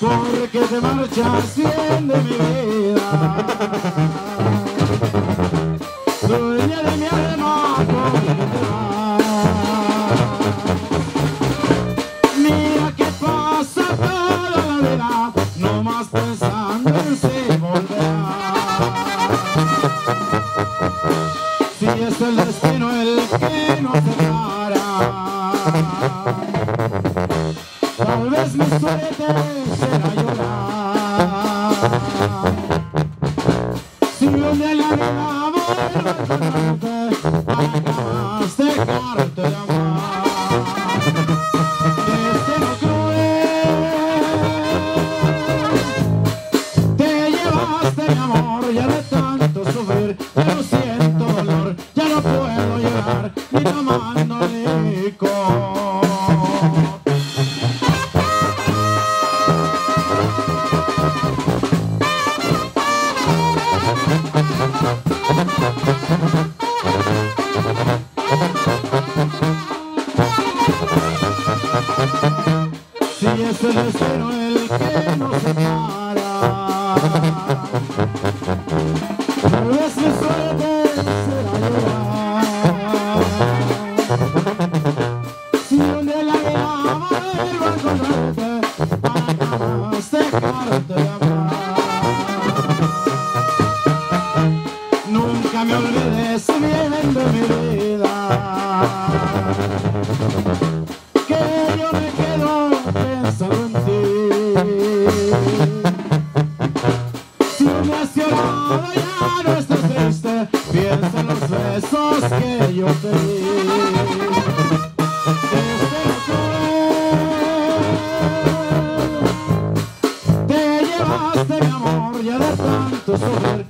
porque te marchas bien de mi vida, dueña de mi alma, porque te vas. Mira que pasa toda la vida, no más pensando en si volverás. Si es el destino el que nos separa, tal vez mi suerte será llorar. Si un día la vida vuelve a encontrarte, para jamás dejarte de amar. Destino cruel, te llevaste mi amor, ya de tanto sufrir, ya no siento dolor, ya no puedo llorar, ni tomando licor. Si es el destino el que nos separa, tal vez mi suerte será llorar. Si un día la vida vuelvo a encontrarte, para jamás dejarte de amar. Nunca me olvides bien de mi vida, que yo me quedo pensando en ti. Si me has llorado ya no estás triste, piensa en los besos que yo te di. Te llevaste mi amor, ya de tanto sufrir,